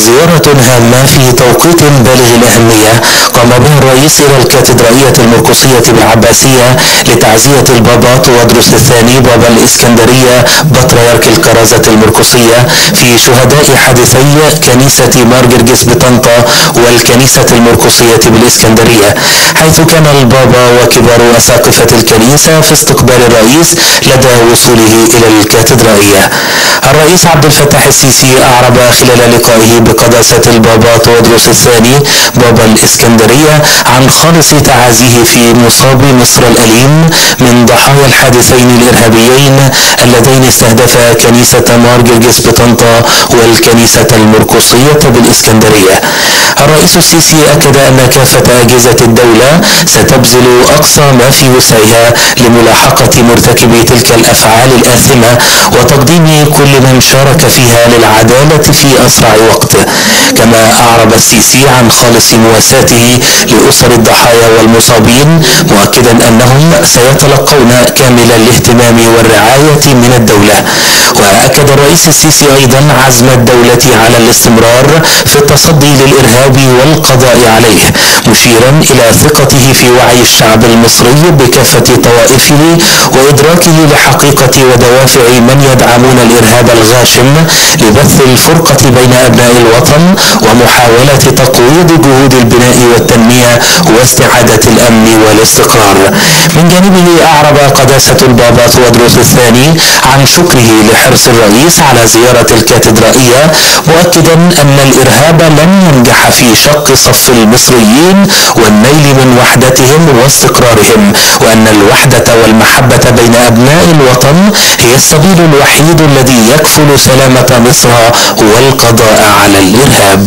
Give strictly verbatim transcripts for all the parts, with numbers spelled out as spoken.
زيارة هامة في توقيت بالغ الأهمية قام بها الرئيس إلى الكاتدرائية المرقسية بالعباسية لتعزية البابا تودروس الثاني بابا الإسكندرية بطريرك الكرازة المرقسية في شهداء حادثي كنيسة مار جرجس بطنطا والكنيسة المرقسية بالإسكندرية، حيث كان البابا وكبار أساقفة الكنيسة في استقبال الرئيس لدى وصوله إلى الكاتدرائية. الرئيس عبد الفتاح السيسي أعرب خلال لقائه بقداسة البابا تودروس الثاني بابا الإسكندرية عن خالص تعازيه في مصاب مصر الأليم من ضحايا الحادثين الإرهابيين اللذين استهدفا كنيسة مار جرجس بطنطا والكنيسة المرقسية بالإسكندرية. الرئيس السيسي أكد أن كافة أجهزة الدولة ستبذل أقصى ما في وسعها لملاحقة مرتكبي تلك الأفعال الآثمة وتقديم كل من شارك فيها للعدالة في أسرع وقت. كما أعرب السيسي عن خالص مواساته لأسر الضحايا والمصابين، مؤكدا أنهم سيتلقون كامل الاهتمام والرعاية من الدولة. وأكد الرئيس السيسي أيضا عزم الدولة على الاستمرار في التصدي للإرهاب والقضاء عليه، مشيرا إلى ثقته في وعي الشعب المصري بكافة طوائفه وإدراكه لحقيقة ودوافع من يدعمون الإرهاب الغاشم لبث الفرقة بين أبناء الوطن ومحاولة تقويض جهود البناء والتنمية واستعادة الأمن والاستقرار. من جانبه أعرب قداسة البابا تودروس الثاني عن شكره لحرص الرئيس على زيارة الكاتدرائية، مؤكدا أن الإرهاب لن ينجح في شق صف المصريين والنيل من وحدتهم واستقرارهم، وأن الوحدة والمحبة بين أبناء الوطن هي السبيل الوحيد الذي يكفل سلامة مصر والقضاء على الإرهاب.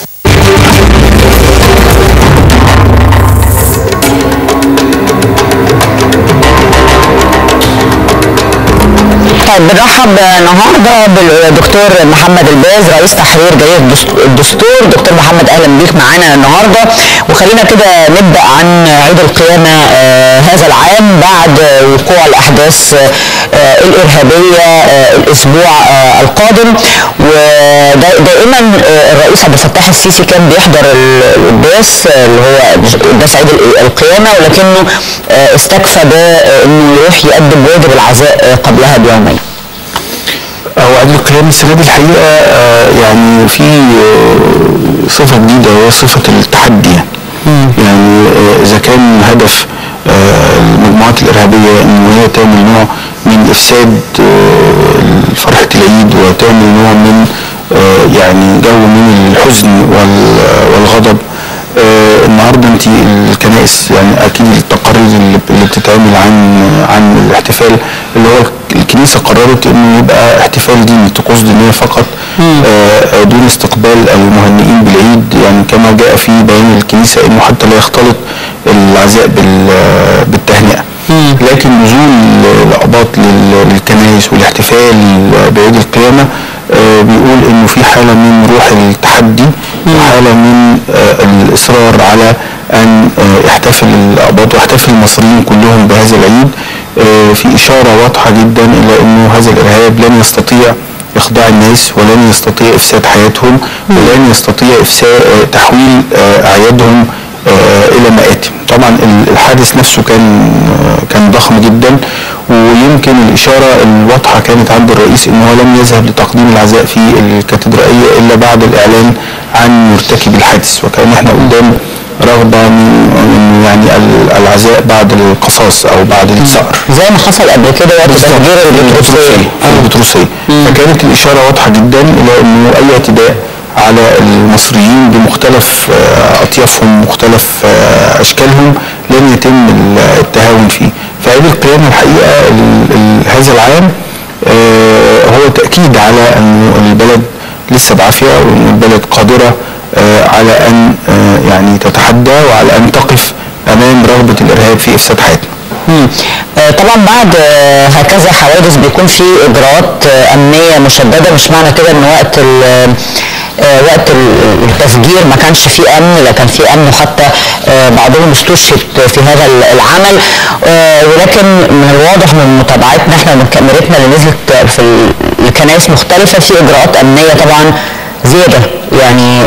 طيب بنرحب النهارده بالدكتور محمد الباز رئيس تحرير جريدة الدستور. دكتور محمد اهلا بيك معانا النهارده، وخلينا كده نبدا عن عيد القيامه آه هذا العام بعد وقوع الاحداث آه الارهابيه آه الاسبوع آه القادم. ودائما آه الرئيس عبد الفتاح السيسي كان بيحضر القداس اللي هو قداس عيد القيامه، ولكنه آه استكفى بانه يروح يقدم واجب العزاء قبلها بيومين. هو عيد القيامة السنة دي الحقيقة آه يعني في آه صفة جديدة وهي صفة التحدي. يعني آه إذا كان هدف آه المجموعات الإرهابية إن هي تعمل نوع من إفساد آه فرحة العيد وتعمل نوع من آه يعني جو من الحزن والغضب. آه النهارده انت الكنائس يعني اكيد التقارير اللي بتتعمل عن عن الاحتفال اللي هو الكنيسه قررت انه يبقى احتفال ديني طقوس دينيه فقط آه دون استقبال المهنئين بالعيد، يعني كما جاء في بيان الكنيسه انه حتى لا يختلط العزاء بالتهنئه. لكن نزول الاقباط للكنائس والاحتفال بعيد القيامه آه بيقول انه في حاله من روح التحدي وحاله من آه الاصرار على ان آه يحتفل الاقباط ويحتفل المصريين كلهم بهذا العيد. آه في اشاره واضحه جدا الى انه هذا الارهاب لن يستطيع اخضاع الناس ولن يستطيع افساد حياتهم ولن يستطيع افساد آه تحويل آه اعيادهم آه الى مآتم. طبعا الحادث نفسه كان آه كان ضخم جدا، ويمكن الإشارة الواضحة كانت عند الرئيس إنه لم يذهب لتقديم العزاء في الكاتدرائية إلا بعد الإعلان عن مرتكب الحادث، وكأن احنا قدام رغبة من يعني العزاء بعد القصاص أو بعد الثأر زي ما حصل قبل كده وقت تفجير البطرسية البطرسية. فكانت الإشارة واضحة جدا إلى إنه أي اعتداء على المصريين بمختلف أطيافهم مختلف أشكالهم لن يتم التهاون فيه. فعيد القيامة الحقيقة هذا العام هو تأكيد على أن البلد لسه بعافية وأن البلد قادرة على أن يعني تتحدى وعلى أن تقف أمام رغبة الإرهاب في إفساد حياتنا. طبعا بعد هكذا حوادث بيكون في إجراءات أمنية مشددة، مش معنى كده أن وقت وقت التفجير ما كانش فيه امن، لا كان فيه امن، وحتى بعضهم استشهد في هذا العمل. ولكن من الواضح من متابعتنا احنا ومن كاميرتنا اللي نزلت في الكنائس مختلفه في اجراءات امنيه طبعا زياده يعني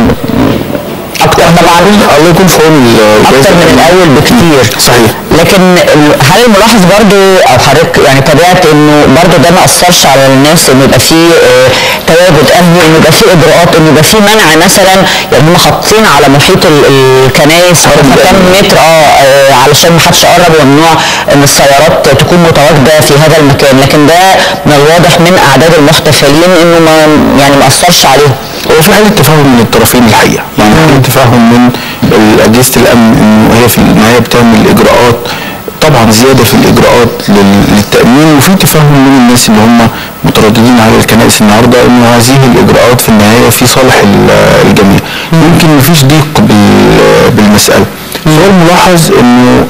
اكتر طبعا، الله يكون في عون اكتر من الاول بكتير. صحيح. لكن هل الملاحظ برضو او حضرتك يعني تابعت انه برضو ده ما اثرش على الناس انه يبقى فيه اه تواجد امني، انه يبقى فيه اجراءات، انه يبقى فيه منع مثلا، يعني هم حاطين على محيط الكنائس كام متر اه علشان ما حدش يقرب، وممنوع ان السيارات تكون متواجده في هذا المكان، لكن ده من الواضح من اعداد المحتفلين انه ما يعني ما اثرش عليهم. هو في حاله تفاهم من الطرفين الحقيقه، يعني حاله تفاهم من اجهزه الامن انه هي في النهايه بتعمل اجراءات طبعا زياده في الاجراءات للتامين، وفي تفاهم من الناس اللي هم مترددين على الكنائس النهارده انه هذه الاجراءات في النهايه في صالح الجميع. يمكن مفيش ضيق بالمساله. السؤال الملاحظ انه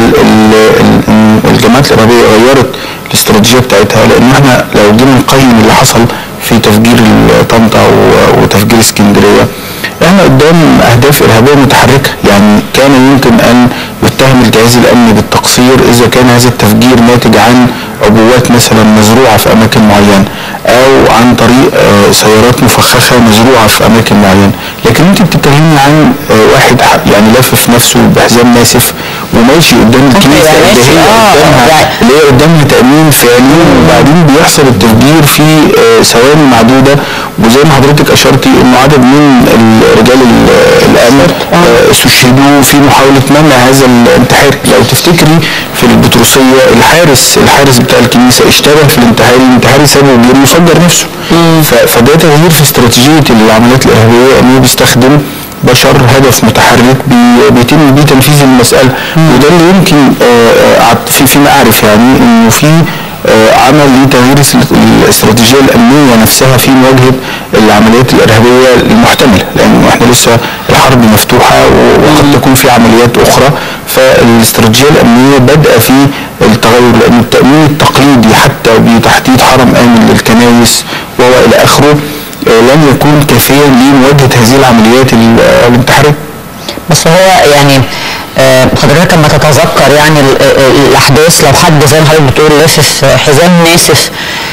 الجماعات الارهابيه غيرت الاستراتيجيه بتاعتها، لان احنا لو جينا نقيم اللي حصل في تفجير طنطا وتفجير اسكندريه، احنا قدام اهداف ارهابيه متحركه. يعني كان يمكن ان يتهم الجهاز الامني بالتقصير اذا كان هذا التفجير ناتج عن عبوات مثلا مزروعه في اماكن معينه، او عن طريق سيارات مفخخه مزروعه في اماكن معينه. لكن انت بتتكلمي عن واحد يعني لافف نفسه بحزام ناسف وماشي قدام الكنيسه اللي هي قدامها اللي هي قدامها تامين فعلي، وبعدين بيحصل التفجير في ثواني معدوده. وزي ما حضرتك اشرتي انه عدد من رجال الامن استشهدوا في محاوله منع هذا الانتحار. لو تفتكري في البطرسيه الحارس الحارس بتاع الكنيسه اشتبه في الانتحار، الانتحاري سابه وجري وفجر نفسه. فده تغيير في استراتيجيه العمليات الارهابيه، انه بيستخدم بشر هدف متحرك بيتم بيه تنفيذ المساله. وده اللي يمكن في فيما اعرف يعني انه في عمل لتغيير الاستراتيجيه الامنيه نفسها في مواجهه العمليات الارهابيه المحتمله، لانه احنا لسه الحرب مفتوحه وقد تكون في عمليات اخرى. فالاستراتيجيه الامنيه بدأ في التغير، لان التامين التقليدي حتى بتحديد حرم امن للكنائس وهو الى اخره لم يكون كافيا لمواجهه هذه العمليات الانتحاريه. بس هو يعني حضرتك لما تتذكر يعني الاحداث، لو حد زي ما حضرتك بتقول لافف حزام ناسف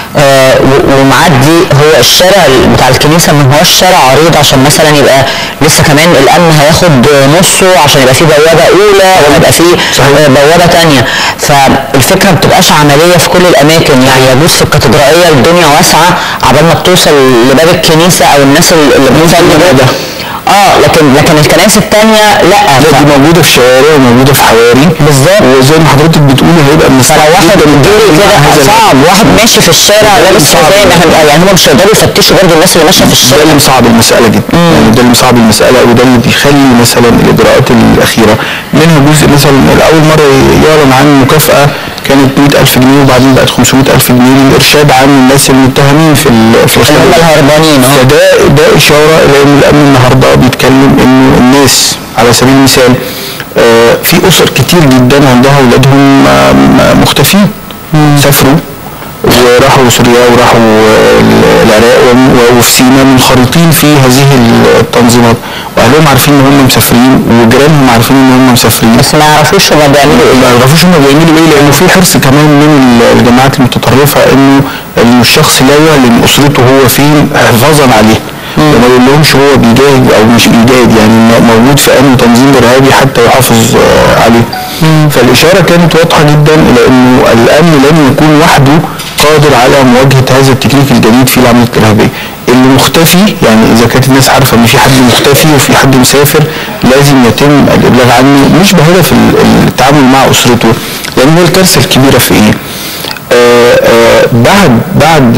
آه ومعدي، هو الشارع بتاع الكنيسه ما هوش شارع عريض عشان مثلا يبقى لسه كمان الامن هياخد نصه عشان يبقى فيه بوابه اولى ويبقى فيه آه بوابه ثانيه. فالفكره ما بتبقاش عمليه في كل الاماكن. يعني يجوز في الكاتدرائيه الدنيا واسعه عبال ما بتوصل لباب الكنيسه او الناس اللي بتصلي ده. اه لكن لكن الكنائس الثانيه لا، لا دي موجوده في شوارع وموجوده في حواري بالظبط. وزي ما حضرتك بتقولي هيبقى من فلو واحد بيجري كده صعب، واحد ماشي في الشارع لابس حزام، يعني هم مش هيقدروا يفتشوا برضه الناس اللي ماشيه في الشارع. ده اللي مصعب المساله جدا. يعني ده اللي مصعب المساله، وده اللي بيخلي مثلا الاجراءات الاخيره منها جزء مثلا اول مره يعلن عن مكافاه كانت مئة ألف جنيه وبعدين بقت خمسمئة ألف جنيه للارشاد عن الناس المتهمين في في الخارج الهربانين. اه فده ده اشاره لان الامن النهارده بيتكلم انه الناس على سبيل المثال آه في اسر كتير جدا عندها اولادهم آه مختفين، سافروا وراحوا سوريا وراحوا العراق وفي سيناء منخرطين في هذه التنظيمات، واهلهم عارفين ان هم مسافرين وجيرانهم عارفين ان هم مسافرين، بس ما يعرفوش هم بيعملوا ايه. ما يعرفوش هم بيعملوا ايه، لانه في حرص كمان من الجماعات المتطرفه انه الشخص لا يعلن اسرته هو فين حفاظا عليه، وما يقولهمش هو بيجاهد او مش بيجاهد، يعني موجود في امن تنظيم ارهابي حتى يحافظ عليه. فالاشاره كانت واضحه جدا الى انه الامن لن يكون وحده قادر على مواجهه هذا التكنيك الجديد في العمليات الارهابيه. اللي مختفي يعني اذا كانت الناس عارفه ان في حد مختفي وفي حد مسافر لازم يتم الابلاغ عنه، مش بهدف التعامل مع اسرته، لان هو الكارثه الكبيره في ايه؟ آآ آآ بعد بعد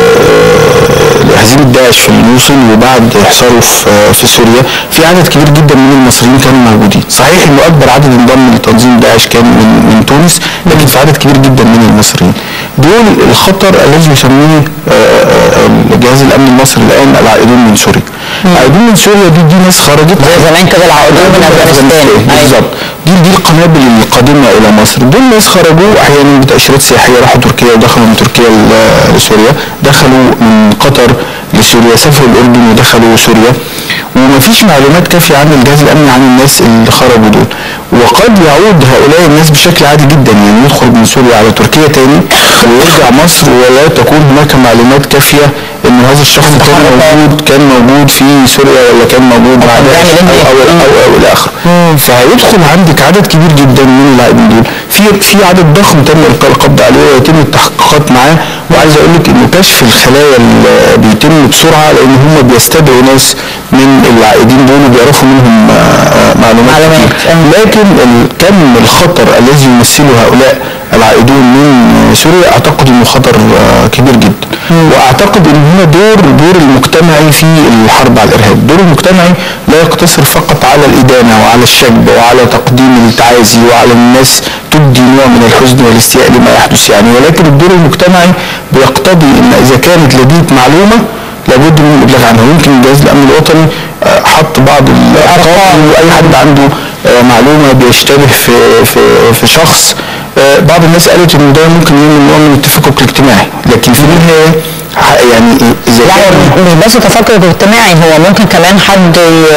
هزيمه داعش في الموصل وبعد احصاره في في سوريا في عدد كبير جدا من المصريين كانوا موجودين. صحيح انه اكبر عدد انضم لتنظيم داعش كان من من تونس، لكن في عدد كبير جدا من المصريين. دول الخطر الذي يسميه جهاز الامن المصري الان العائدون من سوريا. العائدون من سوريا دي دي ناس خرجت زي زمان كده العائدون من افغانستان بالظبط. دي دي القنابل القادمه الى مصر. دول ناس خرجوا احيانا بتاشيرات سياحيه، راحوا تركيا ودخلوا من تركيا لسوريا، دخلوا من قطر لسوريا، سافروا الاردن ودخلوا سوريا، ومفيش معلومات كافيه عن الجهاز الامني عن الناس اللي خرجوا دول. وقد يعود هؤلاء الناس بشكل عادي جدا، يعني يخرج من سوريا على تركيا تاني ويرجع مصر ولا تكون هناك معلومات كافيه ان هذا الشخص كان موجود كان موجود في سوريا ولا كان موجود مع داعش او او او, أو الى اخره. فهيدخل عندك عدد كبير جدا من اللاعبين دول، في في عدد ضخم تم القاء القبض عليه ويتم التحقيقات معاه. وعايز اقول لك انه كشف الخلايا اللي بيتم بسرعه لان هم بيستدعوا ناس من العائدين دول وبيعرفوا منهم معلومات كتير. لكن كم الخطر الذي يمثله هؤلاء العائدون من سوريا اعتقد انه خطر كبير جدا. واعتقد ان هنا دور دور المجتمعي في الحرب على الارهاب، دور المجتمعي لا يقتصر فقط على الادانه وعلى الشجب وعلى تقديم التعازي وعلى الناس تبدي نوع من الحزن والاستياء لما يحدث يعني، ولكن الدور المجتمعي بيقتضي ان اذا كانت لديك معلومه لابد من الابلاغ عنها. يمكن الجهاز الامني الوطني حط بعض الارقام واي حد عنده معلومه بيشتبه في في في شخص، بعض الناس قالت ان ده ممكن يعمل نوع من التفكك الاجتماعي، لكن في النهايه يعني اذا كان مش بس تفكك اجتماعي، هو ممكن كمان حد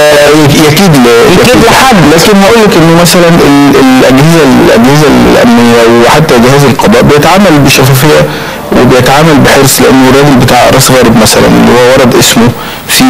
يكيد يكيد لحد. لكن هقول لك انه مثلا الاجهزه الاجهزه الامنيه وحتى جهاز القضاء بيتعامل بشفافيه وبيتعامل بحرص، لانه الراجل بتاع راس غارب مثلا اللي هو ورد اسمه في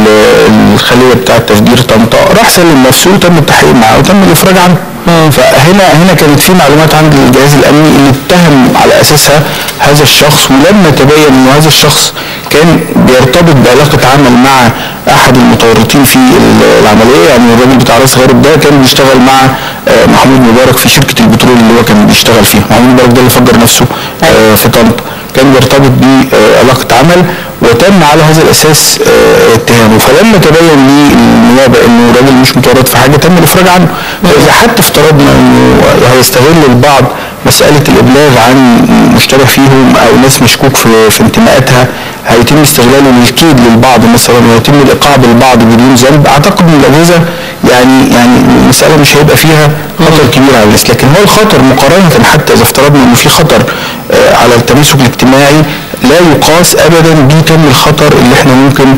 الخليه بتاعه تفجير طنطا راح سلم نفسه وتم التحقيق معاه وتم الافراج عنه. فهنا هنا كانت في معلومات عند الجهاز الامني اللي اتهم على اساسها هذا الشخص، ولما تبين ان هذا الشخص كان بيرتبط بعلاقه عمل مع احد المتورطين في العمليه، يعني الراجل بتاع راس غارب ده كان بيشتغل مع محمود مبارك في شركه البترول اللي هو كان بيشتغل فيها. محمود مبارك ده اللي فجر نفسه في طنطا، كان بيرتبط بعلاقه عمل وتم على هذا الاساس اتهامه. فلما تبين للنيابه انه راجل مش متورط في حاجه تم الافراج عنه. فاذا حتى افترضنا انه هيستغل البعض مساله الابلاغ عن مشتبه فيهم او ناس مشكوك في, في انتماءاتها، هيتم استغلاله للكيد للبعض مثلا ويتم الايقاع بالبعض بدون ذنب. اعتقد ان الاجهزه يعني يعني المساله مش هيبقى فيها خطر كبير على الناس، لكن هو الخطر مقارنه حتى اذا افترضنا انه في خطر على التماسك الاجتماعي لا يقاس ابدا بكم الخطر اللي احنا ممكن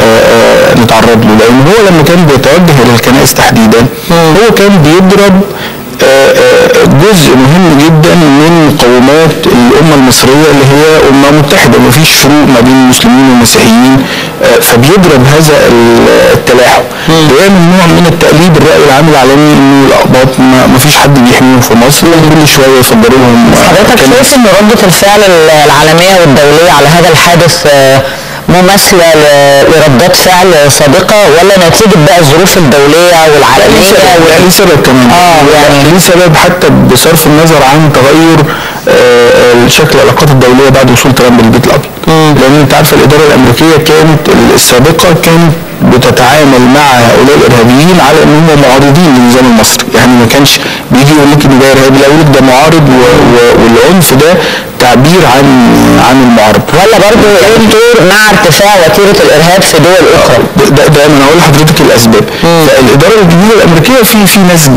نتعرض له. لان هو لما كان بيتوجه الى الكنائس تحديدا هو كان بيضرب جزء مهم جدا من مقومات الامه المصريه اللي هي امه متحده مفيش فروق ما بين المسلمين والمسيحيين، فبيضرب هذا التلاحم ويعمل نوع من التقليد الراي العام العالمي انه الاقباط مفيش حد بيحميهم في مصر وكل شويه يفجروا لهم. حضرتك شايف ان رده الفعل العالميه والدوليه على هذا الحادث مماثله لردات فعل سابقه ولا نتيجه بقى الظروف الدوليه والعالميه؟ يعني ليه سبب كمان اه يعني ليه سبب حتى بصرف النظر عن تغير آه شكل العلاقات الدوليه بعد وصول ترامب للبيت الابيض. لان انت عارفه الاداره الامريكيه كانت السابقه كانت بتتعامل مع هؤلاء الارهابيين على ان هم معارضين للنظام المصري، يعني ما كانش بيجي يقول لك ان ده ارهابي، لا يقول لك ده معارض والعنف ده تعبير عن عن المعارض. ولا برضه ايه الدور مع ارتفاع وتيره الارهاب في دول اخرى؟ ده, ده انا هقول لحضرتك الاسباب. فالاداره الجديده الامريكيه في في نسج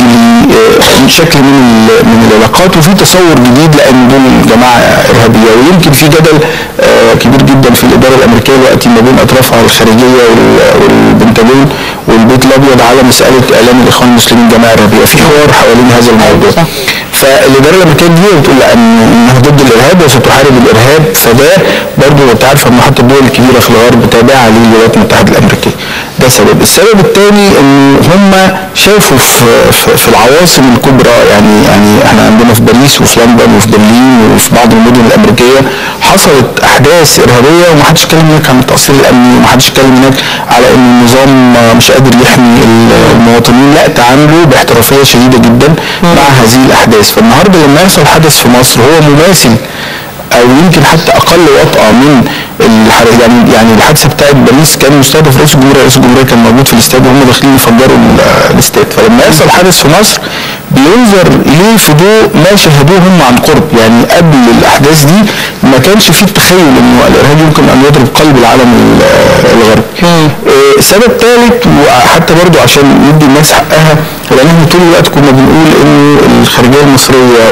شكل من من العلاقات وفي تصور جديد لان دول جماعه ارهابيه، ويمكن في جدل كبير جدا في الاداره الامريكيه دلوقتي ما بين اطرافها الخارجيه والبنتاجون والبيت الابيض على مساله اعلان الاخوان المسلمين جماعه ارهابيه، في حوار حوالين هذا الموضوع. فالاداره الامريكيه دي بتقول لا انها ضد الارهاب وستحارب الارهاب، فده برضه انت عارف ان حتى الدول الكبيره في الغرب تابعه للولايات المتحده الامريكيه. ده سبب. السبب الثاني ان هم شافوا في, في, في العواصم الكبرى، يعني يعني احنا عندنا في باريس وفي لندن وفي برلين وفي بعض المدن الامريكيه حصلت احداث ارهابيه ومحدش اتكلم هناك عن التاثير الامني ومحدش اتكلم هناك على ان النظام مش قادر يحمي المواطنين، لا تعاملوا باحترافيه شديده جدا مع هذه الاحداث. فالنهارده لما يحصل حدث في مصر هو مماثل او يمكن حتى اقل وطأة من يعني يعني الحادثه بتاعت باريس كان مستهدف رئيس الجمهوريه، رئيس الجمهوريه كان موجود في الاستاد وهم داخلين يفجروا الاستاد. فلما يحصل حدث في مصر بينظر اليه في ضوء ما شاهدوه هم عن قرب، يعني قبل الاحداث دي ما كانش فيه التخيل انه الارهاب يمكن ان يضرب قلب العالم الغربي. إيه سبب ثالث وحتى برضو عشان ندي الناس حقها، لان احنا طول الوقت كنا بنقول انه الخارجيه المصريه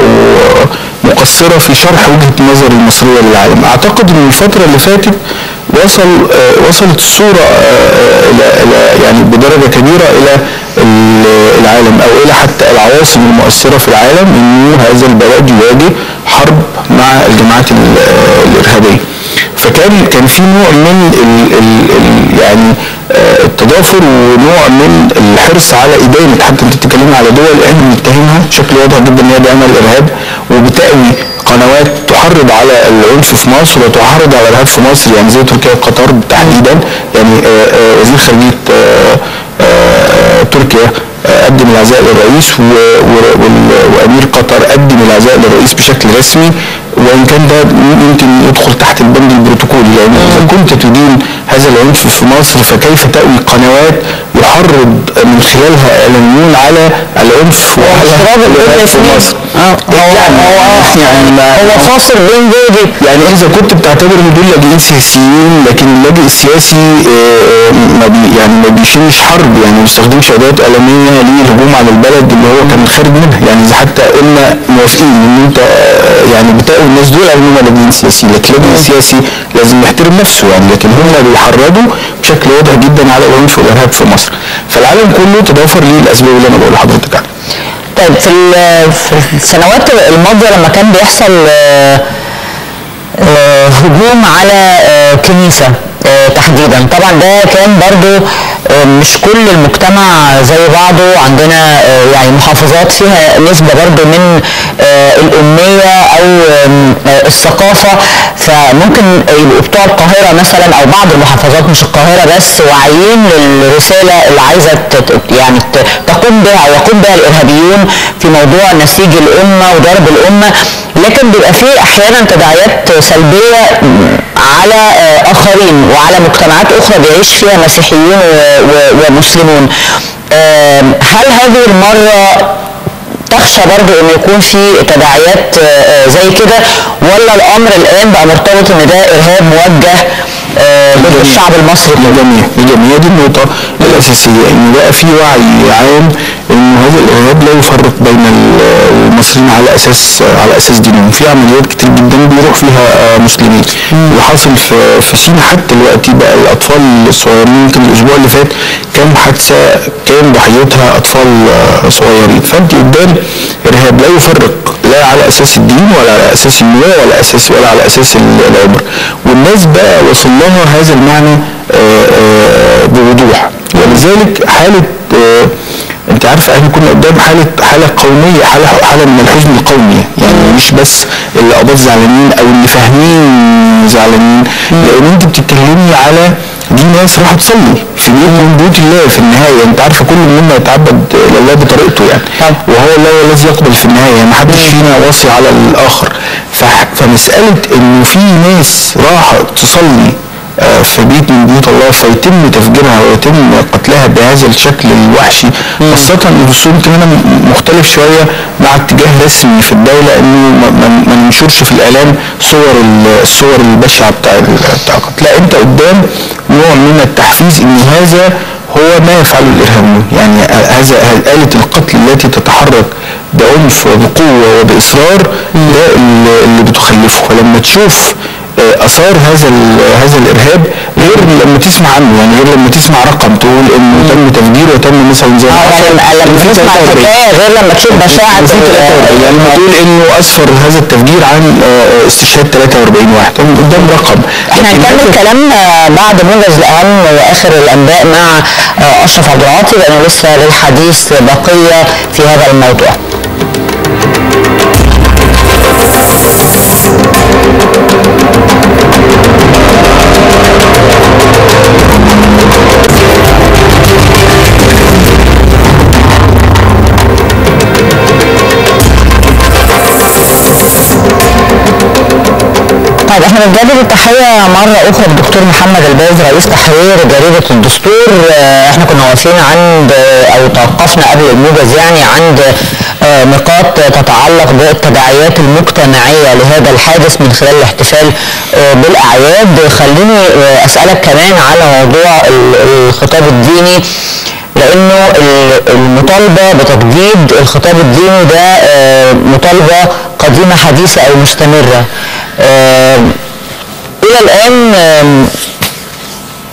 مقصره في شرح وجهه النظر المصريه للعالم. اعتقد ان الفتره اللي فاتت وصل آه وصلت الصوره آه الى يعني بدرجه كبيره الى العالم او الى حتى العواصم المؤثره في العالم انه هذا البلد يواجه حرب مع الجماعات الارهابيه. فكان كان في نوع من ال ال ال يعني التضافر ونوع من الحرص على ادانه، حتى انت بتتكلمي على دول احنا بنتهمها بشكل واضح جدا ان هي داعمه للارهاب وبتأوي قنوات تحرض على العنف في مصر وتحرض على الارهاب في مصر، يعني زي تركيا وقطر تحديدا. يعني وزير خارجيه تركيا قدم العزاء للرئيس وامير قطر قدم العزاء للرئيس بشكل رسمي، وان كان ده يمكن يدخل تحت البند البروتوكولي، لان اذا كنت تدين هذا العنف في مصر فكيف تأوي قنوات يحرض من خلالها اعلاميون على العنف وعلى الارهاب في مصر. اه هو يعني هو فاصل بين دول. يعني اذا كنت بتعتبر ان دول لاجئين سياسيين، لكن اللاجئ السياسي ما بي يعني ما بيشنش حرب، يعني ما بيستخدمش ادوات اعلاميه للهجوم على البلد اللي هو كان خارج منها. يعني اذا حتى قلنا موافقين ان انت يعني بتقوي الناس دول على انهم لاجئين سياسيين، لكن اللاجئ السياسي لازم يحترم نفسه يعني، لكن هم بيحرضوا بشكل واضح جدا على العنف والارهاب في مصر. فالعالم كله تضافر ليه الاسباب اللي انا بقول لحضرتك عنها. طيب في في السنوات الماضيه لما كان بيحصل هجوم على كنيسه تحديدا، طبعا ده كان برضو مش كل المجتمع زي بعضه، عندنا يعني محافظات فيها نسبة برضو من الأمية أو الثقافة، فممكن يبقوا بتوع القاهرة مثلا أو بعض المحافظات مش القاهرة بس واعيين للرسالة اللي عايزة يعني تقوم بها أو يقوم بها الإرهابيون في موضوع نسيج الأمة وضرب الأمة، لكن بيبقى فيه أحيانا تداعيات سلبية على آخرين وعلى مجتمعات أخرى بيعيش فيها مسيحيون ومسلمون. هل هذه المرة تخشى برضو ان يكون في تداعيات زي كده، ولا الامر الان بقى مرتبط ان ده ارهاب موجه ضد الشعب المصري؟ للجميع للجميع. دي النقطة الأساسية، إن بقى في وعي عام إن هذا الإرهاب لا يفرق بين المصريين على أساس على أساس دينهم. في عمليات كتير جدا بيروح فيها مسلمين، وحاصل في في سينا حتى دلوقتي بقى الأطفال الصغيرين. يمكن الأسبوع اللي فات كان حادثة كان ضحيتها أطفال صغيرين. فأنت قدام إرهاب لا يفرق لا على أساس الدين ولا على أساس النوع ولا أساس ولا على أساس العمر، والناس بقى وصل لها هذا المعنى بوضوح. ولذلك حالة انت عارف احنا كنا قدام حالة حالة قومية، حالة حالة من الحزن القومي، يعني مش بس اللي قبض زعلانين او اللي فاهمين زعلانين، لان انت بتتكلمي على دي ناس راحت تصلي في بيت من بيوت الله في النهايه. انت عارفه كل منا يتعبد لله بطريقته يعني، وهو الله الذي يقبل في النهايه، ما حدش فينا واصي على الاخر. فمساله انه في ناس راحت تصلي في بيت من بيوت الله فيتم تفجيرها ويتم قتلها بهذا الشكل الوحشي، خاصة ان الدستور يمكن هنا مختلف شوية مع اتجاه رسمي في الدولة انه ما ننشرش في الاعلام صور الصور البشعة بتاع بتاع القتل. لا، انت قدام نوع من التحفيز ان هذا هو ما يفعله الارهابيون، يعني هذا آلة القتل التي تتحرك بعنف وبقوة وبإصرار ده اللي بتخلفه. ولما تشوف اثار هذا هذا الارهاب غير لما تسمع عنه، يعني غير لما تسمع رقم تقول انه تم تفجيره وتم مثلا زي اه لما تسمع الحكايه غير لما تشوف بشاعه، يعني لما تقول انه اسفر هذا التفجير عن استشهاد ثلاثة وأربعين واحد قدام رقم. احنا هنكمل كلامنا بعد موجز الاهم واخر الانباء مع اشرف عبد العاطي، لانه لسه للحديث بقيه في هذا الموضوع. طيب احنا بنجدد التحيه مره اخرى للدكتور محمد الباز رئيس تحرير جريده الدستور. احنا كنا واقفين عند او توقفنا قبل الموجز يعني عند نقاط تتعلق بالتداعيات المجتمعيه لهذا الحادث من خلال الاحتفال بالاعياد. خليني اسالك كمان على موضوع الخطاب الديني، لانه المطالبه بتجديد الخطاب الديني ده مطالبه قديمه حديثه او مستمره. الى الان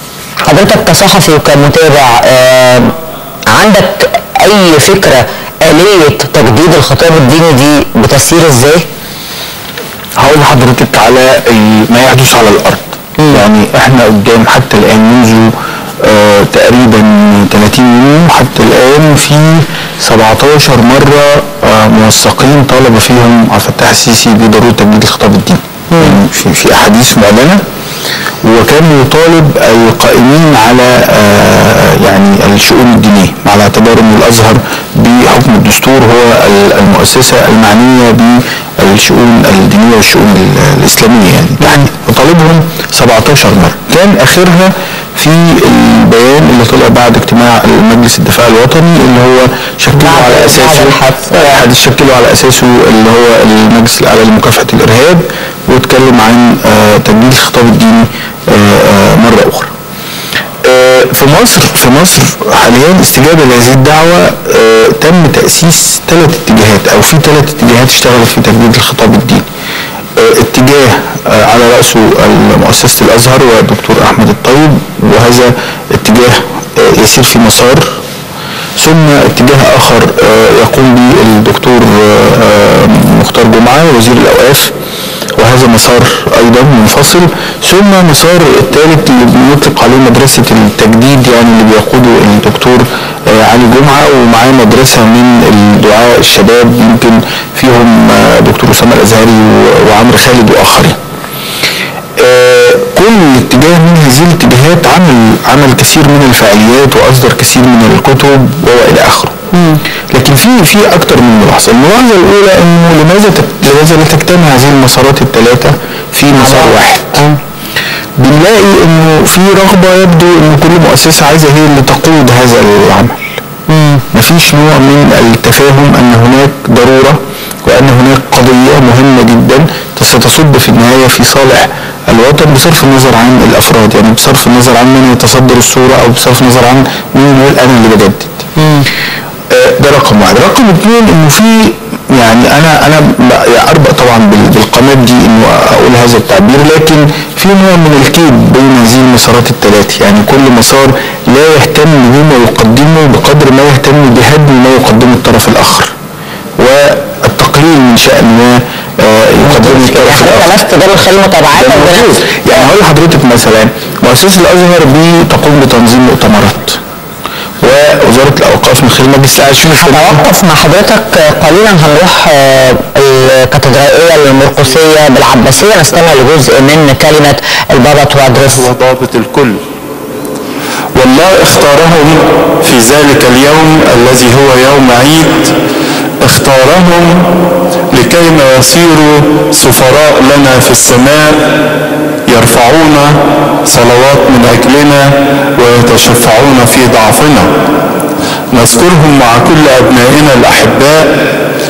حضرتك كصحفي وكمتابع آه عندك اي فكره آلية تجديد الخطاب الديني دي بتسير ازاي؟ هقول لحضرتك على ما يحدث على الارض. م. يعني احنا قدام حتى الان منذ آه تقريبا ثلاثين يوم حتى الان في سبعتاشر مره آه موثقين طالب فيهم عبد الفتاح السيسي بضروره تجديد الخطاب الديني. يعني في, في احاديث معلنه، وكان يطالب القائمين على آه يعني الشؤون الدينيه على اعتبار ان الازهر بحكم الدستور هو المؤسسه المعنيه بالشؤون الدينيه والشؤون الاسلاميه يعني يعني وطالبهم سبعتاشر مره. كان اخرها في البيان اللي طلع بعد اجتماع مجلس الدفاع الوطني اللي هو شكله على اساسه شكله على اساسه اللي هو المجلس الاعلى لمكافحه الارهاب، واتكلم عن آه تجديد الخطاب الديني آه آه مره اخرى. آه في مصر في مصر حاليا استجابه لهذه الدعوه آه تم تاسيس ثلاث اتجاهات او في ثلاث اتجاهات اشتغلت في تجديد الخطاب الديني. آه اتجاه آه على راسه مؤسسه الازهر والدكتور احمد الطيب، وهذا اتجاه آه يسير في مسار، ثم اتجاه اخر آه يقوم به الدكتور آه مختار جمعه وزير الاوقاف، وهذا مسار ايضا منفصل، ثم مسار الثالث اللي بنطلق عليه مدرسه التجديد يعني اللي بيقوده الدكتور آه علي جمعه، ومعاه مدرسه من الدعاء الشباب يمكن فيهم آه دكتور اسامه الازهري وعمرو خالد واخرين. آه كل اتجاه من هذه الاتجاهات عمل عمل كثير من الفعاليات واصدر كثير من الكتب والى اخره. لكن في في اكثر من ملاحظه. الملاحظه الاولى انه لماذا لماذا لا تجتمع هذه المسارات الثلاثه في مسار واحد؟ بنلاقي انه في رغبه يبدو ان كل مؤسسه عايزه هي اللي تقود هذا العمل. مفيش نوع من التفاهم ان هناك ضروره وان هناك قضيه مهمه جدا ستصب في النهايه في صالح الوطن بصرف النظر عن الافراد، يعني بصرف النظر عن من يتصدر الصوره او بصرف النظر عن مين يقول انا اللي بجدد. ده رقم واحد. رقم اثنين انه في يعني انا انا اربق طبعا بالقناه دي انه اقول هذا التعبير، لكن في نوع من الكيد بين هذه المسارات الثلاث، يعني كل مسار لا يهتم بما يقدمه بقدر ما يهتم بهدم ما يقدمه الطرف الاخر والتقليل من شان ما يقدمه الطرف الاخر. نفس ده الخيل متابعات يعني هقول لحضرتك مثلا مؤسسه الازهر بتقوم بتنظيم مؤتمرات، ووزاره الاوقاف من خلال مجلس الاعلى. هتوقف مع حضرتك قليلا، هنروح الكاتدرائيه المرقسيه بالعباسيه نستمع لجزء من كلمه البابا توادرس. هو ضابط الكل، والله اختارهم في ذلك اليوم الذي هو يوم عيد، اختارهم لكيما يصيروا سفراء لنا في السماء، يرفعون صلوات من أجلنا ويتشفعون في ضعفنا. نذكرهم مع كل أبنائنا الأحباء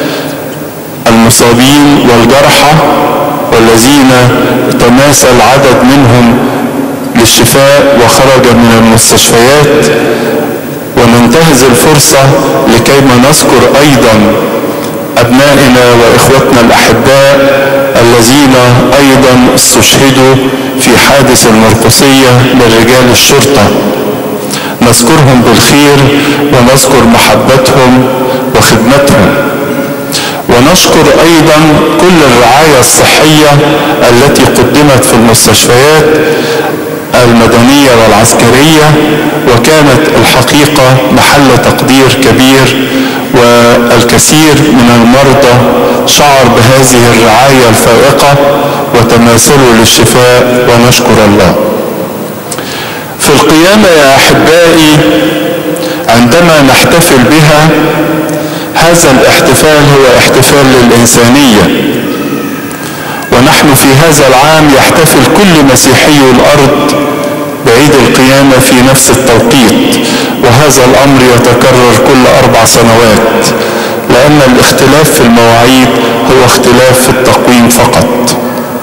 المصابين والجرحى والذين تماثل عدد منهم للشفاء وخرج من المستشفيات، وننتهز الفرصة لكيما نذكر أيضا أبنائنا وإخوتنا الأحباء الذين أيضا استشهدوا في حادث المرقسية لرجال الشرطة. نذكرهم بالخير ونذكر محبتهم وخدمتهم، ونشكر أيضا كل الرعاية الصحية التي قدمت في المستشفيات المدنية والعسكرية، وكانت الحقيقة محل تقدير كبير، والكثير من المرضى شعر بهذه الرعاية الفائقة وتماثلوا للشفاء، ونشكر الله. في القيامة يا أحبائي عندما نحتفل بها، هذا الاحتفال هو احتفال للإنسانية، ونحن في هذا العام يحتفل كل مسيحي الأرض بعيد القيامة في نفس التوقيت، وهذا الأمر يتكرر كل أربع سنوات، لأن الاختلاف في المواعيد هو اختلاف في التقويم فقط.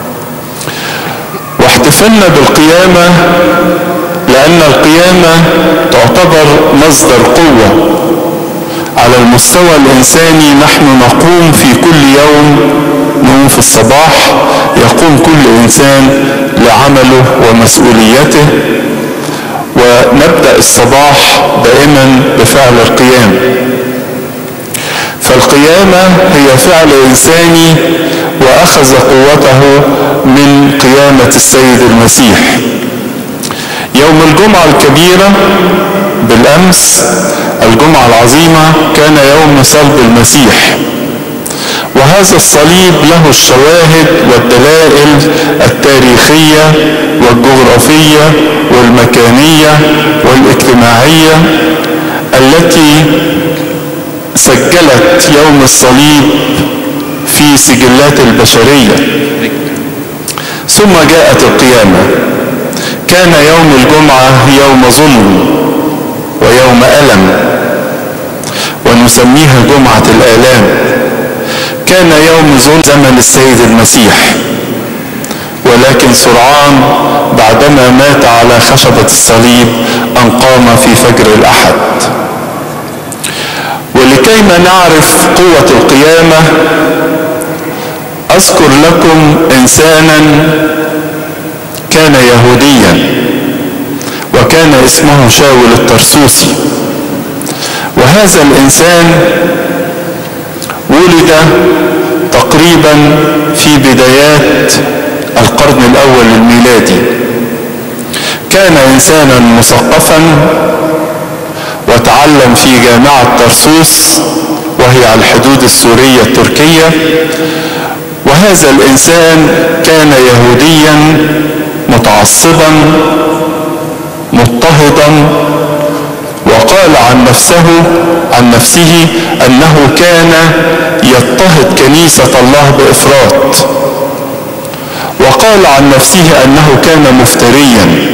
واحتفلنا بالقيامة لأن القيامة تعتبر مصدر قوة على المستوى الإنساني. نحن نقوم في كل يوم، نقوم في الصباح، يقوم كل إنسان لعمله ومسؤوليته، ونبدأ الصباح دائما بفعل القيام. فالقيامة هي فعل إنساني وأخذ قوته من قيامة السيد المسيح. يوم الجمعة الكبيرة بالأمس، الجمعة العظيمة، كان يوم صلب المسيح، وهذا الصليب له الشواهد والدلائل التاريخية والجغرافية والمكانية والاجتماعية التي سجلت يوم الصليب في سجلات البشرية. ثم جاءت القيامة. كان يوم الجمعة يوم ظلم ويوم ألم، ونسميها جمعة الآلام. كان يوم ظلم زمن السيد المسيح، ولكن سرعان بعدما مات على خشبة الصليب أن قام في فجر الأحد. ولكيما نعرف قوة القيامة أذكر لكم إنسانا كان يهوديا وكان اسمه شاول الطرسوسي. وهذا الإنسان ولد تقريبا في بدايات القرن الأول الميلادي. كان إنسانا مثقفا وتعلم في جامعة طرسوس وهي على الحدود السورية التركية. وهذا الإنسان كان يهوديا متعصبا مضطهدا، وقال عن نفسه عن نفسه أنه كان يضطهد كنيسة الله بإفراط، وقال عن نفسه أنه كان مفتريا.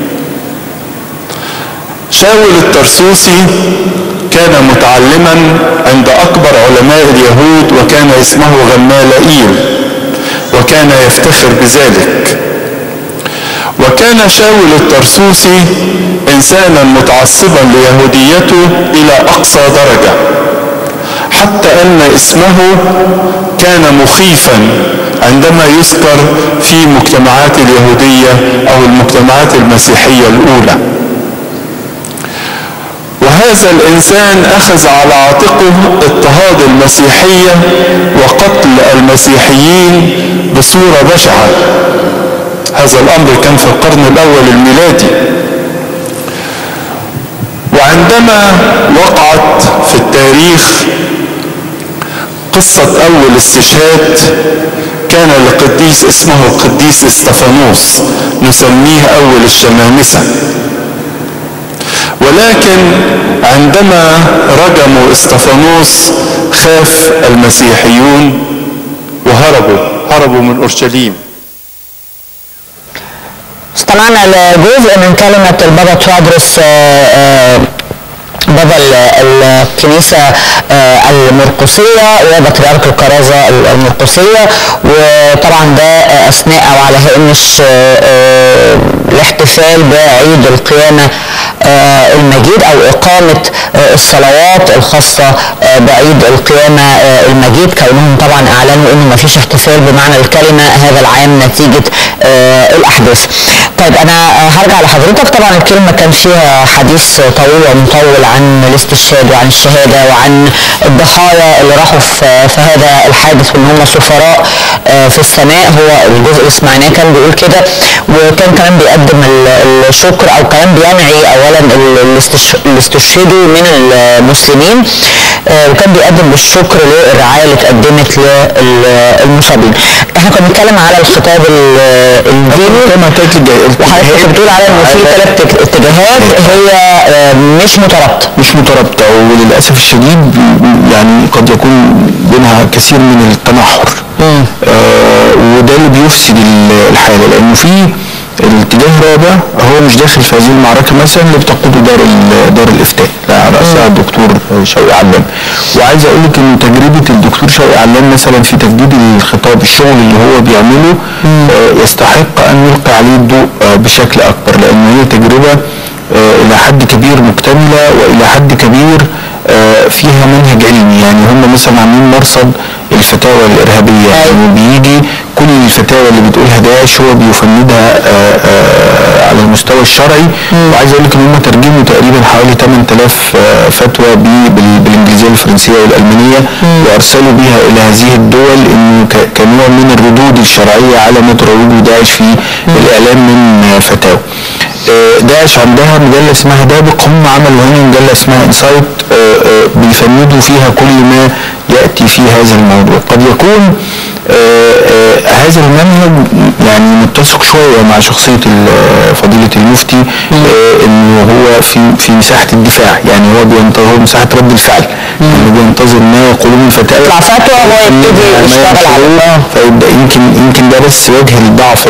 شاول الطرسوسي كان متعلما عند أكبر علماء اليهود، وكان اسمه غمالائيل، وكان يفتخر بذلك. وكان شاول الطرسوسي إنسانا متعصبا ليهوديته إلى أقصى درجة، حتى أن اسمه كان مخيفا عندما يذكر في مجتمعات اليهودية أو المجتمعات المسيحية الأولى. وهذا الإنسان أخذ على عاتقه اضطهاد المسيحية وقتل المسيحيين بصورة بشعة. هذا الأمر كان في القرن الأول الميلادي. وعندما وقعت في التاريخ قصة أول استشهاد، كان لقديس اسمه القديس استفانوس، نسميه أول الشمامسة. ولكن عندما رجموا استفانوس خاف المسيحيون وهربوا هربوا من أورشليم. استمعنا لجزء من كلمة البابا توادرس بابا الكنيسة المرقسية وبطريرك الكرازة المرقسية، وطبعا ده أثناء أو على هامش الاحتفال بعيد القيامة المجيد أو إقامة الصلوات الخاصة بعيد القيامة المجيد، كونهم طبعا أعلنوا إنه ما فيش احتفال بمعنى الكلمة هذا العام نتيجة الأحداث. طيب أنا هرجع لحضرتك. طبعا الكلمة كان فيها حديث طويل ومطول عن الاستشهاد وعن الشهادة وعن الضحايا اللي راحوا في هذا الحادث وإن هم سفراء في السماء. هو الجزء اللي سمعناه كان بيقول كده، وكان كمان بيقدم الشكر أو كمان بينعي أولا اللي استشهدوا من المسلمين، وكان بيقدم الشكر للرعاية اللي اتقدمت للمصابين. احنا كنا بنتكلم على الخطاب الديني، وحضرتك بتقول على انه في ثلاث اتجاهات هي مش مترابطه مش مترابطه وللاسف الشديد يعني قد يكون بينها كثير من التنحر. آه وده اللي بيفسد الحاله، لانه في الاتجاه الرابع هو مش داخل في هذه المعركه مثلا اللي بتقوده دار دار الافتاء على راسها الدكتور شوقي علام. وعايز اقول لك ان تجربه الدكتور شوقي علام مثلا في تجديد الخطاب، الشغل اللي هو بيعمله آه يستحق ان يلقى عليه الضوء آه بشكل اكبر، لان هي تجربه آه الى حد كبير مكتمله والى حد كبير آه فيها منهج علمي. يعني هم مثلا عاملين مرصد الفتاوى الارهابيه، يعني بيجي كل الفتاوى اللي بتقولها داعش هو بيفندها آآ آآ على المستوى الشرعي. وعايز اقول لك ان هم ترجموا تقريبا حوالي ثمانية آلاف فتوى بالانجليزيه والفرنسيه والالمانيه، وارسلوا بها الى هذه الدول انه كنوع من الردود الشرعيه على ما تروجه داعش في الاعلام من فتاوى. داعش عندها مجله اسمها دابق، هم عملوا هنا مجله اسمها انسايت بيفندوا فيها كل ما ياتي في هذا الموضوع. قد يكون هذا المنهج يعني متسق شويه مع شخصيه فضيله المفتي، انه هو في في مساحه الدفاع، يعني هو بينتظر مساحه رد الفعل، يعني بينتظر ما يقولون الفتاوى يطلع فتوى وهو يبتدي يشتغل عليها، فيبدا يمكن يمكن ده بس وجه الضعف.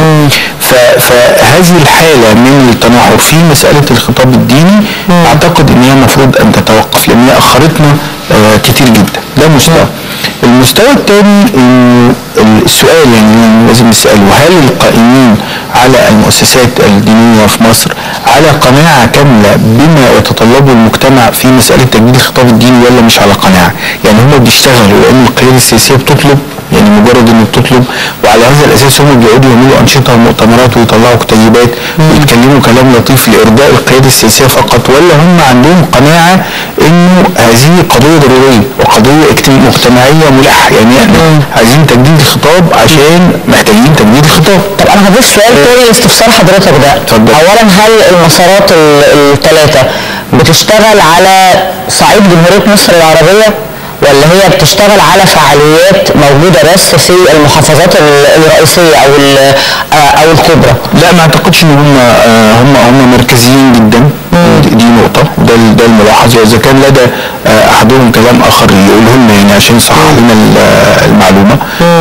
فهذه الحاله من التناحر في مساله الخطاب الديني اعتقد ان هي المفروض ان تتوقف، لان هي اخرتنا كتير جدا. ده مستوى. المستوى الثاني السؤال يعني لازم نساله، هل القائمين على المؤسسات الدينيه في مصر على قناعه كامله بما يتطلبه المجتمع في مساله تجديد الخطاب الديني ولا مش على قناعه؟ يعني هم بيشتغلوا لان القياده السياسيه بتطلب، يعني مجرد انه بتطلب، وعلى هذا الاساس هم بيقعدوا يعملوا انشطه ومؤتمرات ويطلعوا كتيبات ويتكلموا كلام لطيف لارضاء القياده السياسيه فقط، ولا هم عندهم قناعه انه هذه قضيه ضروريه وقضيه مجتمعيه ملحه، يعني احنا عايزين تجديد الخطاب عشان محتاجين تجديد الخطاب. طب انا هضيف سؤال تاني لاستفسار حضرتك ده. اتفضل. اولا، هل المسارات الثلاثه بتشتغل على صعيد جمهوريه مصر العربيه، ولا هي بتشتغل على فعاليات موجوده بس في المحافظات الرئيسيه او او الكبرى؟ لا، ما اعتقدش ان هم هم هم مركزيين جدا. دي نقطه، وده ده الملاحظ، واذا كان لدى احدهم كلام اخر يقوله لنا يعني عشان يصحح لنا المعلومه.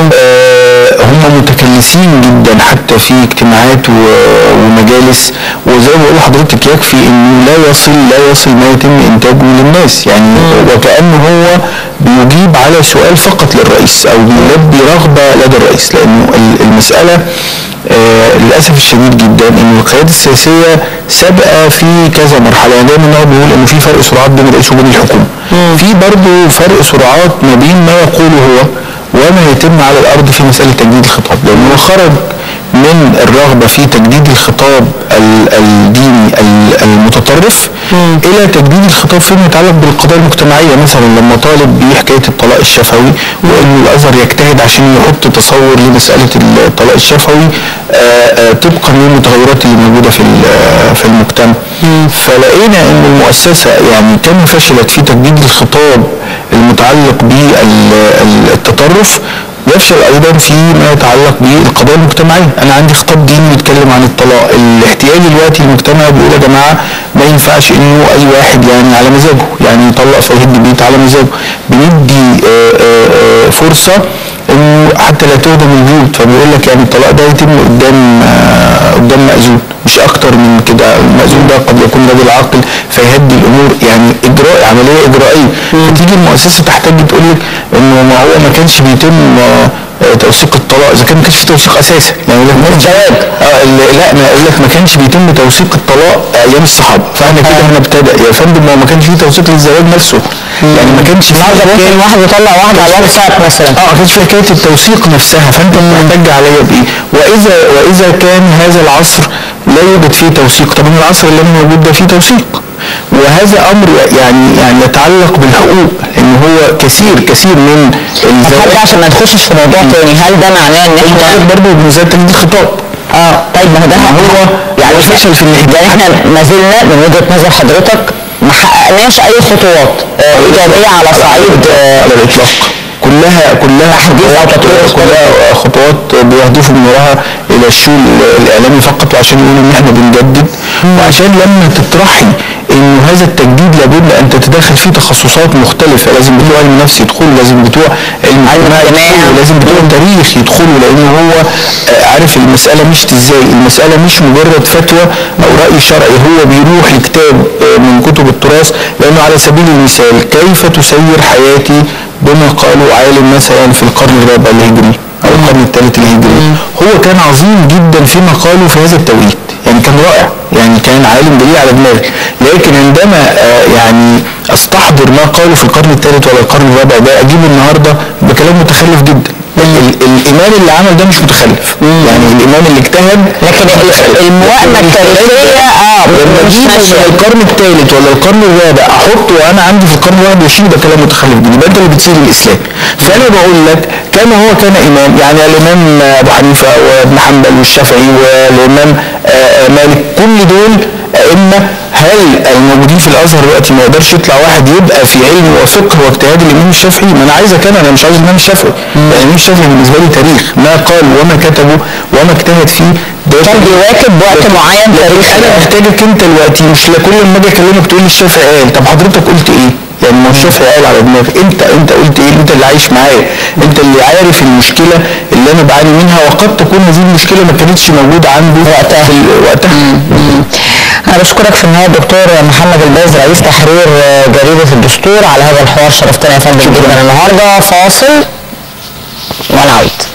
هم متكلسين جدا حتى في اجتماعات ومجالس، وزي ما بقول لحضرتك يكفي انه لا يصل لا يصل ما يتم انتاجه للناس، يعني وكانه هو بيجيب على سؤال فقط للرئيس او بيلبي رغبه لدى الرئيس، لانه المساله آه للاسف الشديد جدا ان القياده السياسيه سابقه في كذا مرحله. يعني دايما نقعد نقول انه في فرق سرعات بين الرئيس وبين الحكومه، في برضه فرق سرعات ما بين ما يقوله هو وما يتم على الارض في مساله تجديد الخطاب، لانه خرج من الرغبه في تجديد الخطاب الديني المتطرف الى تجديد الخطاب فيما يتعلق بالقضايا المجتمعيه، مثلا لما طالب بحكايه الطلاق الشفوي وانه الازهر يجتهد عشان يحط تصور لمساله الطلاق الشفوي طبقا للمتغيرات اللي موجوده في في المجتمع. فلقينا ان المؤسسه يعني كما فشلت في تجديد الخطاب المتعلق بالتطرف، يفشل ايضا فيما يتعلق بالقضايا المجتمعيه. انا عندي خطاب ديني بيتكلم عن الطلاق، الاحتياج دلوقتي المجتمع بيقول يا جماعه ما ينفعش انه اي واحد يعني على مزاجه يعني يطلق فيهد بيت على مزاجه، بندي فرصه انه حتى لا تهدم البيوت، فبيقول لك يعني الطلاق ده يتم قدام قدام مأذون مش اكتر من كده، المأذون ده قد يكون راجل عاقل فيهدي الامور، يعني اجراء عمليه اجرائيه. فتيجي المؤسسه تحتاج تقول لك انه ما هو ما كانش بيتم توثيق الطلاق اذا كان ما كانش في توثيق اساسا، يعني يقول لك الزواج اه لا ما يقول لك ما كانش بيتم توثيق الطلاق ايام الصحابه، فاحنا كده هنبتدأ يا فندم ما هو ما كانش في توثيق للزواج نفسه، يعني ما كانش في ممكن واحد يطلع واحده على الواتساب مثلا اه ما كانش في حكايه التوثيق نفسها، فانت محتاج عليا بايه؟ واذا واذا كان هذا العصر لا يوجد فيه توثيق، طب العصر اللي موجود ده فيه توثيق، وهذا امر يعني يعني يتعلق بالحقوق، لان هو كثير كثير من الزواج. عشان ما نخشش في موضوع تاني، هل ده معناه ان احنا برضه بمزايا تجديد الخطاب؟ اه طيب ما هو ده هو يعني فشل في النهايه، يعني احنا ما زلنا من وجهه نظر حضرتك ما حققناش اي خطوات ايجابيه على صعيد على الاطلاق، كلها كلها تحديث او تطوير، كلها خطوات بيهدفوا من وراها الى الشؤون الاعلامي فقط، وعشان يقولوا ان احنا بنجدد، وعشان لما تطرحي انه هذا التجديد لابد ان تتدخل فيه تخصصات مختلفه، لازم بتوع علم نفس يدخلوا، لازم بتوع علم اجتماعي، لازم بتوع تاريخ يدخلوا، لانه هو عارف المساله مشت ازاي، المساله مش مجرد فتوى او راي شرعي، هو بيروح لكتاب من كتب التراث، لانه على سبيل المثال كيف تسير حياتي بما قالوا عالم مثلا في القرن الرابع الهجري او القرن الثالث الهجري، هو كان عظيم جدا في مقاله في هذا التوقيت، يعني كان رائع، يعني كان عالم دليل على دماغي، لكن عندما آه يعني استحضر احضر ما قالوا في القرن الثالث ولا القرن الرابع ده اجيب النهارده بكلام متخلف جدا. الامام اللي عمل ده مش متخلف، يعني الامام اللي اجتهد، لكن الموائمه التاريخيه اه لما مش اجيب ماشيه. القرن الثالث ولا القرن الرابع احطه وانا عندي في القرن الواحد وعشرين ده كلام متخلف جدا، يبقى انت اللي بتسير الاسلام. فانا بقول لك كما هو كان امام، يعني الامام ابو حنيفه وابن حنبل والشافعي والامام مالك كل دول ائمه. هل الموجودين في الازهر دلوقتي ما يقدرش يطلع واحد يبقى في علم وفقه واجتهاد الامام الشافعي؟ ما انا عايزك انا انا مش عايز الامام الشافعي. الامام الشافعي بالنسبه لي تاريخ، ما قال وما كتبه وما اجتهد فيه ده كان بيواكب وقت معين تاريخي. انا محتاجك انت دلوقتي، مش كل لما اجي اكلمك تقول لي الشافعي قال، طب حضرتك قلت ايه؟ يعني ما الشافعي قال على دماغك، انت انت قلت ايه؟ انت اللي عايش معايا، انت اللي عارف المشكله اللي انا بعاني منها، وقد تكون هذه المشكله ما كانتش موجوده عنده وقتها. وقتها. أنا بشكرك في النهاية دكتور محمد الباز رئيس تحرير جريدة الدستور على هذا الحوار، شرفتنا يا فندم جدا النهارده. فاصل ونعود.